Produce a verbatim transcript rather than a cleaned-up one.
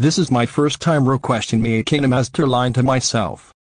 This is my first time requesting me a KineMaster line to myself.